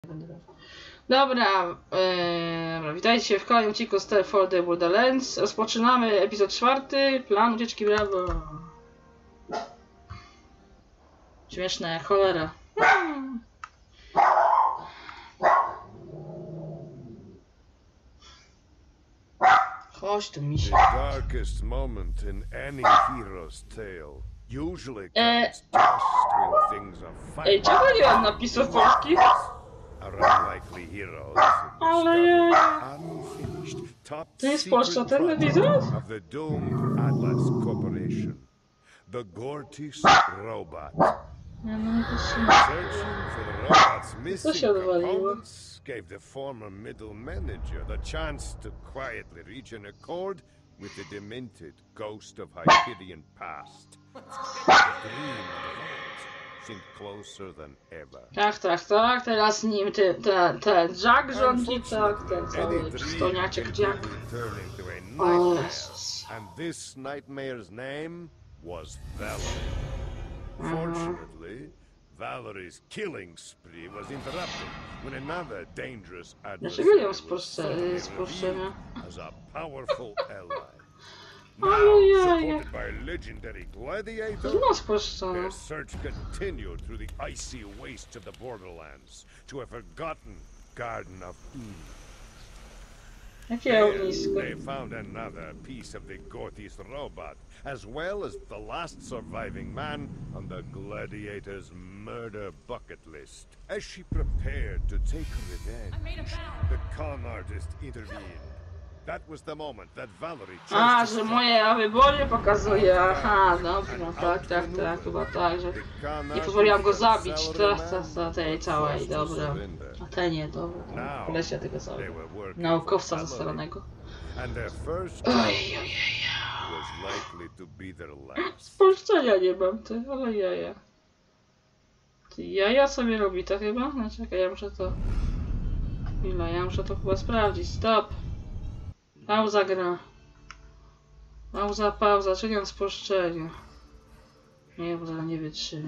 Dobra, witajcie w kolejnym odcinku Starfield The Borderlands. Rozpoczynamy epizod 4, plan ucieczki Bravo. Śmieszne, cholera. Chodź tu, misiu. The darkest moment in any hero's tale usually comes just when things are Ej, finally czego nie mam napisów polskich? our unlikely heroes Ale unfinished top to jest Polsce ten epizod? of the doomed Atlas Corporation, the Gortys robot. Nie, no nie patrzymy. Searching for the robot's missing się odwaliło? components gave the former middle manager the chance to quietly reach an accord with the demented ghost of Hyperion past. The dream of the vault seemed closer than ever. Tak, teraz nim ten Jack rządzi, tak, ten cały przystojniaczek Jack. Turn into a O nightmare, Jezus. and this nightmare's name was Valerie. Fortunately, Valerie's killing spree was interrupted when another dangerous Dlaczego ją adversary was spuszczenia? as a powerful ally. Ojej. Supported by legendary gladiator, No spuszczona. their search continued through the icy wastes of the Borderlands to a forgotten Garden of Eden. Jakie There, ognisko? they found another piece of the Gortys robot, as well as the last surviving man on the Gladiator's murder bucket list. As she prepared to take revenge, the con artist intervened. That was the moment that Valerie A, chose to że stop. moje wybory pokazuje. Aha, dobra, tak, chyba tak, że nie pozwoliłam go zabić, tej całej, dobra. A te nie, dobra, kolesia tego They całego. were working Naukowca for Valerie, zastanowiego. and their first Ojej. was likely to be their last. Spolszczenia nie mam, ty, ale jaja. Ty jaja sobie robi to chyba? No czekaj, ja muszę to... Chwila, ja muszę to chyba sprawdzić, stop. Pauza gra. Pauza, czyniam spolszczenie. Nie, bo zaraz nie wytrzymam.